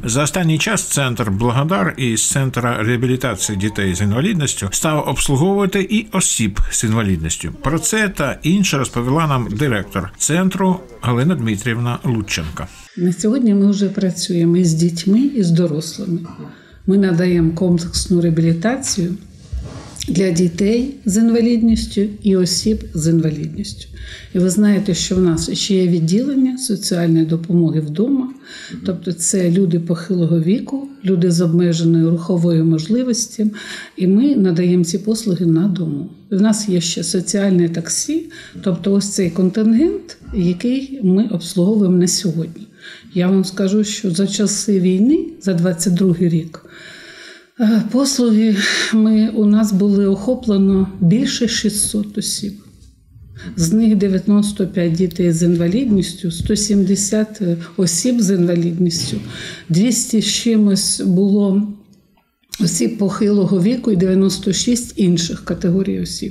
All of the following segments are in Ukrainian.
За останній час центр «Благодар» із Центру реабілітації дітей з інвалідністю став обслуговувати і осіб з інвалідністю. Про це та інше розповіла нам директор центру Галина Дмитрівна Лученко. На сьогодні ми вже працюємо і з дітьми, і з дорослими. Ми надаємо комплексну реабілітацію для дітей з інвалідністю і осіб з інвалідністю. І ви знаєте, що в нас ще є відділення соціальної допомоги вдома, тобто це люди похилого віку, люди з обмеженою руховою можливістю, і ми надаємо ці послуги на дому. У нас є ще соціальне таксі, тобто ось цей контингент, який ми обслуговуємо на сьогодні. Я вам скажу, що за часи війни, за 22-й рік, послуги у нас були охоплено більше 600 осіб. З них 95 дітей з інвалідністю, 170 осіб з інвалідністю, 200 з чимось було осіб похилого віку і 96 інших категорій осіб.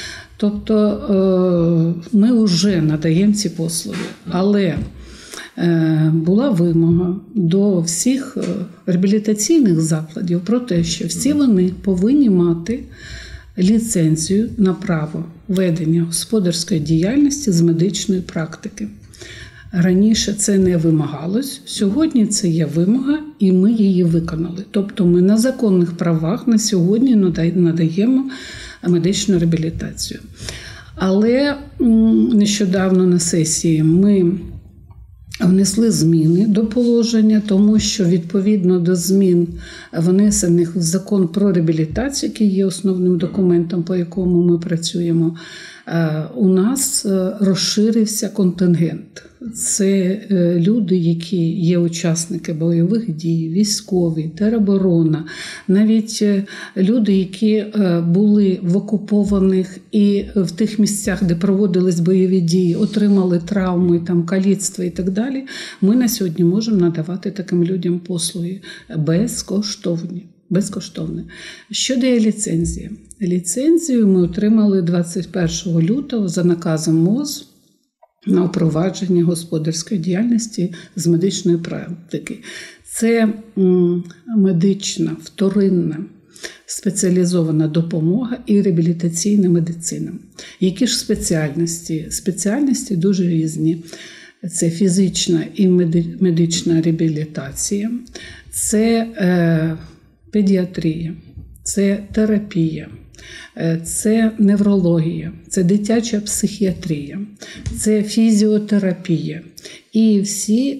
Тобто ми вже надаємо ці послуги, але була вимога до всіх реабілітаційних закладів про те, що всі вони повинні мати ліцензію на право ведення господарської діяльності з медичної практики. Раніше це не вимагалось, сьогодні це є вимога, і ми її виконали. Тобто ми на законних правах на сьогодні надаємо медичну реабілітацію. Але нещодавно на сесії ми внесли зміни до положення, тому що відповідно до змін, внесених в закон про реабілітацію, який є основним документом, по якому ми працюємо, у нас розширився контингент. Це люди, які є учасники бойових дій, військові, тероборона, навіть люди, які були в окупованих і в тих місцях, де проводились бойові дії, отримали травми, каліцтво і так далі. Ми на сьогодні можемо надавати таким людям послуги безкоштовні. Що дає ліцензія? Ліцензію ми отримали 21 лютого за наказом МОЗ на впровадження господарської діяльності з медичної практики. Це медична, вторинна, спеціалізована допомога і реабілітаційна медицина. Які ж спеціальності? Спеціальності дуже різні. Це фізична і медична реабілітація, це педіатрія, це терапія, це неврологія, це дитяча психіатрія, це фізіотерапія і всі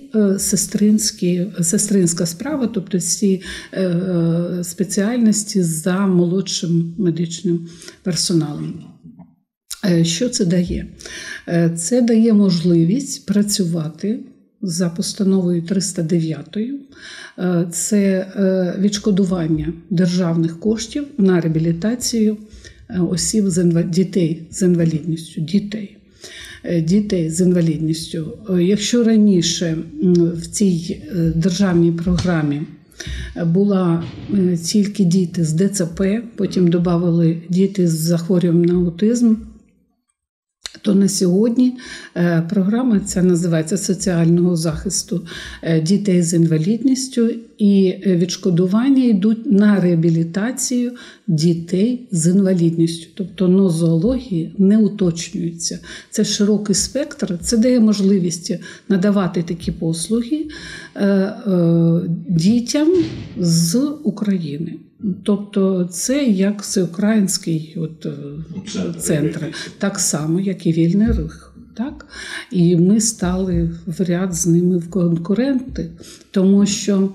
сестринська справа, тобто всі спеціальності за молодшим медичним персоналом. Що це дає? Це дає можливість працювати за постановою 309. Це відшкодування державних коштів на реабілітацію осіб дітей з інвалідністю. Дітей з інвалідністю. Якщо раніше в цій державній програмі була тільки діти з ДЦП, потім додали діти з захворюванням на аутизм, то на сьогодні програма ця називається соціального захисту дітей з інвалідністю, і відшкодування йдуть на реабілітацію дітей з інвалідністю. Тобто нозології не уточнюється. Це широкий спектр, це дає можливість надавати такі послуги дітям з України. Тобто це як всеукраїнський центр, так само, як і Вільний Риг. Так? І ми стали в ряд з ними в конкуренти, тому що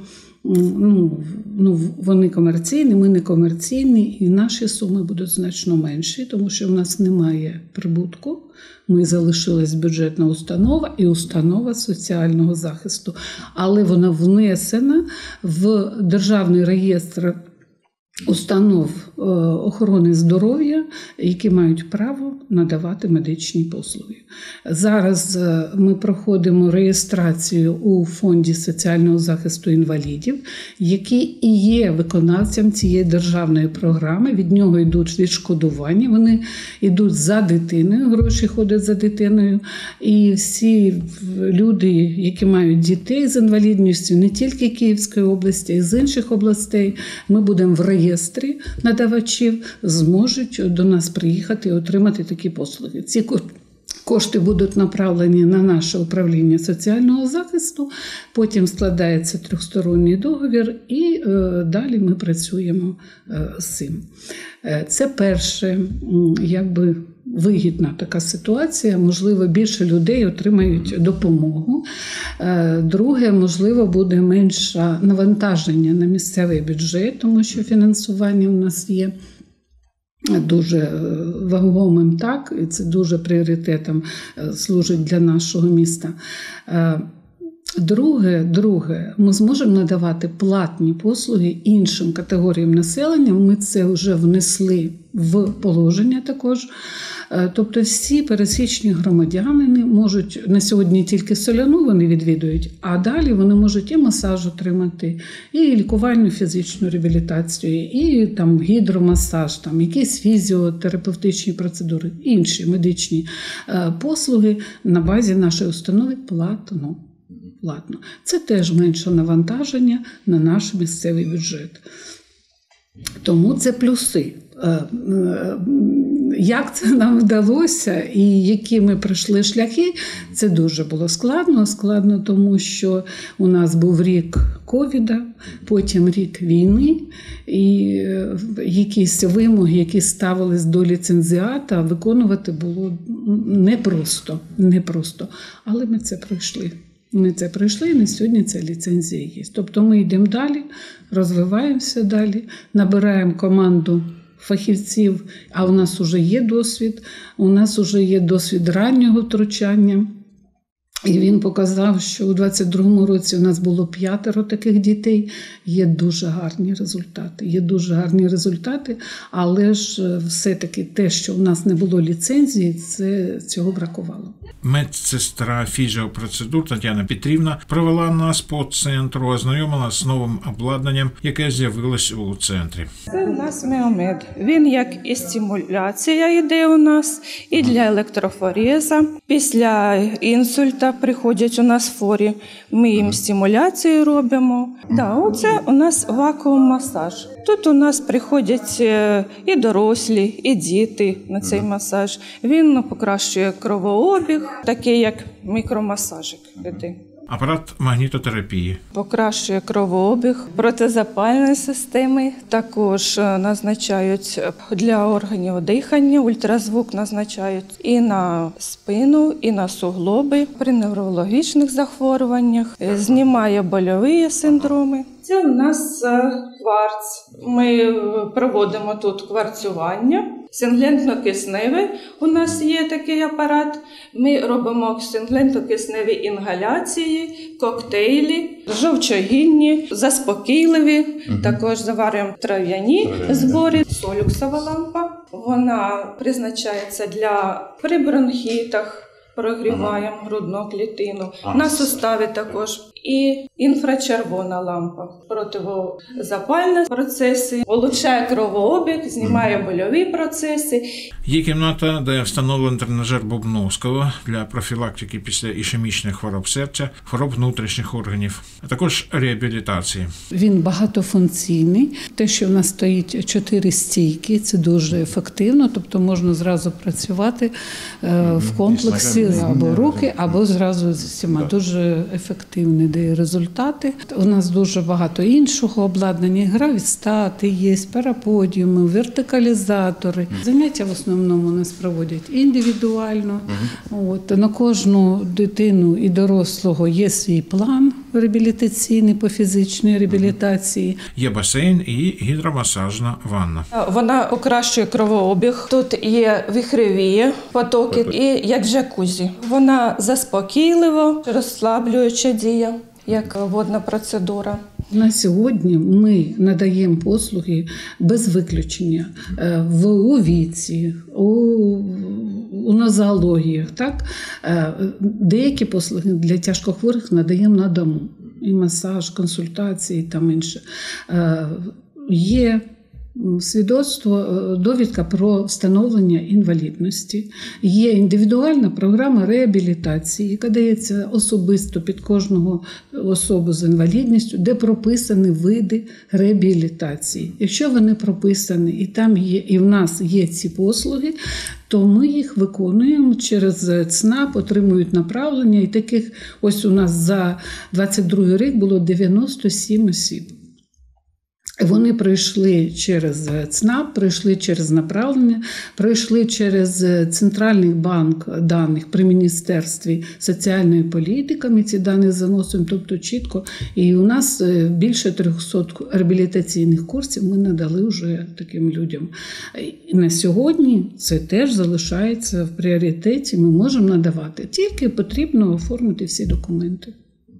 вони комерційні, ми не комерційні, і наші суми будуть значно менші, тому що в нас немає прибутку. Ми залишилась бюджетна установа і установа соціального захисту, але вона внесена в Державний реєстр установ охорони здоров'я, які мають право надавати медичні послуги. Зараз ми проходимо реєстрацію у Фонді соціального захисту інвалідів, який і є виконавцем цієї державної програми. Від нього йдуть відшкодування, вони йдуть за дитиною, гроші ходять за дитиною. І всі люди, які мають дітей з інвалідністю, не тільки Київської області, а й з інших областей, ми будемо в реєстрі надавачів, зможуть до нас приїхати і отримати такі послуги. Ці кошти будуть направлені на наше управління соціального захисту, потім складається тристоронній договір і далі ми працюємо з цим. Це перше, вигідна така ситуація, можливо, більше людей отримають допомогу. Друге, можливо, буде менше навантаження на місцевий бюджет, тому що фінансування у нас є дуже вагомим, так, і це дуже пріоритетом служить для нашого міста. Друге, ми зможемо надавати платні послуги іншим категоріям населення. Ми це вже внесли в положення також. Тобто всі пересічні громадяни можуть, на сьогодні тільки соляну вони відвідують, а далі вони можуть і масаж отримати, і лікувальну фізичну реабілітацію, і гідромасаж, якісь фізіотерапевтичні процедури, інші медичні послуги на базі нашої установи платно. Це теж менше навантаження на наш місцевий бюджет. Тому це плюси. Як це нам вдалося і які ми пройшли шляхи, це дуже було складно, тому що у нас був рік ковіда, потім рік війни, і якісь вимоги, які ставились до ліцензіата, виконувати було непросто. Але ми це пройшли. І на сьогодні ця ліцензія є. Тобто ми йдемо далі, розвиваємося далі, набираємо команду фахівців, а у нас вже є досвід. У нас вже є досвід раннього втручання. І він показав, що у 22-му році у нас було 5 таких дітей. Є дуже гарні результати, але ж все-таки те, що у нас не було ліцензії, цього бракувало. Медсестра фізіопроцедур Тетяна Петрівна провела нас по центру, ознайомила з новим обладнанням, яке з'явилось у центрі. Це у нас Міомед. Він як і стимуляція йде у нас, і для електрофореза. Після інсульта приходять у нас форі, ми їм стимуляцію робимо. Оце у нас вакуум-масаж. Тут у нас приходять і дорослі, і діти на цей масаж. Він покращує кровообіг, такий як мікромасажик. Апарат магнітотерапії. Покращує кровообіг, протизапальної системи. Також назначають для органів дихання, ультразвук назначають і на спину, і на суглоби. При неврологічних захворюваннях, знімає больові синдроми. Це у нас кварц. Ми проводимо тут кварцювання. Синглентно-кисневий у нас є такий апарат. Ми робимо синглентно-кисневі інгаляції, коктейлі, жовчогінні, заспокійливі. Також заварюємо трав'яні збори. Солюксова лампа. Вона призначається при бронхітах. Прогріваємо грудну клітину. На суставі також. І інфрачервона лампа. Противозапальні процеси, улучшає кровообіг, знімає больові процеси. Є кімната, де встановлений тренажер Бубновського для профілактики після ішемічних хвороб серця, хвороб внутрішніх органів, а також реабілітації. Він багатофункційний. Те, що в нас стоїть 4 стійки, це дуже ефективно, тобто можна зразу працювати в комплексі або руки, або зразу з усіма. Дуже ефективний дає результати. У нас дуже багато іншого обладнання, гравістати є, параподіуми, вертикалізатори. Заняття в основному у нас проводять індивідуально. На кожну дитину і дорослого є свій план реабілітаційний по фізичній реабілітації. Є басейн і гідромасажна ванна. Вона покращує кровообіг. Тут є вихреві потоки і як джакузі. Вона заспокійлива, розслаблююча дія, як водна процедура. На сьогодні ми надаємо послуги без виключення у віці, у нозологіях. Так? Деякі послуги для тяжкохворих надаємо на дому. І масаж, консультації і там інше. Є свідоцтво, довідка про встановлення інвалідності, є індивідуальна програма реабілітації, яка дається особисто під кожного особу з інвалідністю, де прописані види реабілітації. Якщо вони прописані і там є, і в нас є ці послуги, то ми їх виконуємо через ЦНАП, отримують направлення, і таких ось у нас за 22 рік було 97 осіб. Вони пройшли через ЦНАП, пройшли через направлення, пройшли через Центральний банк даних при Міністерстві соціальної політики. Ми ці дані заносимо, тобто чітко. І у нас більше 300 реабілітаційних курсів ми надали вже таким людям. І на сьогодні це теж залишається в пріоритеті, ми можемо надавати. Тільки потрібно оформити всі документи.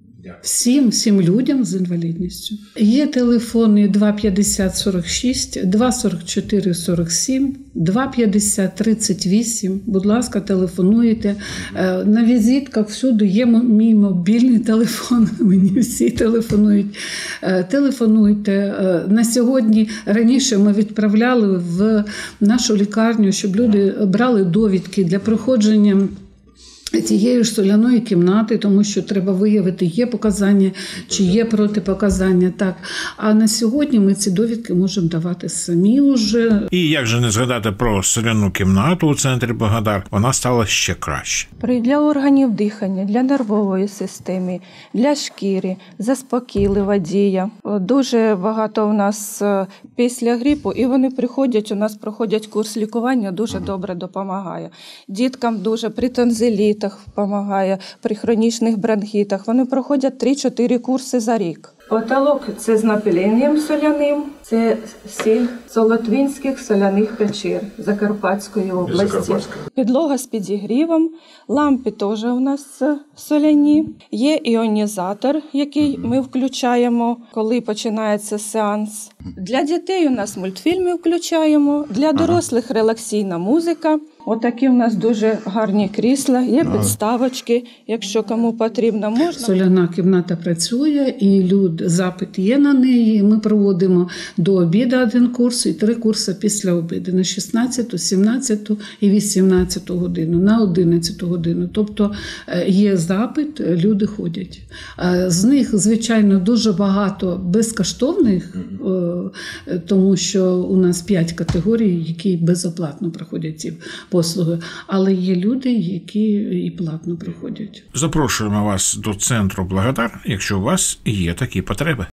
Всім людям з інвалідністю. Є телефони 250 46, 244 47, 250 38. Будь ласка, телефонуйте. На візитках всюди є мій мобільний телефон. Мені всі телефонують. Телефонуйте. На сьогодні, раніше ми відправляли в нашу лікарню, щоб люди брали довідки для проходження цієї ж соляної кімнати, тому що треба виявити, є показання чи є протипоказання. Так. А на сьогодні ми ці довідки можемо давати самі вже. І як же не згадати про соляну кімнату у центрі Благодар, вона стала ще краще. Для органів дихання, для нервової системи, для шкіри, заспокійлива дія. Дуже багато у нас після грипу, і вони приходять, у нас проходять курс лікування, дуже добре допомагає. Діткам дуже при тонзилітах допомагає, при хронічних бронхітах. Вони проходять 3-4 курси за рік. Потолок – це з напиленням соляним, це сіль Солотвинських соляних печер Закарпатської області. Підлога з підігрівом, лампи теж у нас соляні. Є іонізатор, який ми включаємо, коли починається сеанс. Для дітей у нас мультфільми включаємо, для дорослих релаксійна музика. Отакі у нас дуже гарні крісла, є підставочки, якщо кому потрібно, можна. Соляна кімната працює, і запит є на неї. Ми проводимо до обіду 1 курс і 3 курси після обіду на 16, 17 і 18 годину, на 11 годину. Тобто є запит, люди ходять. З них, звичайно, дуже багато безкоштовних, тому що у нас 5 категорій, які безоплатно проходять ці послуги, але є люди, які і платно приходять. Запрошуємо вас до центру Благодар, якщо у вас є такі потреби.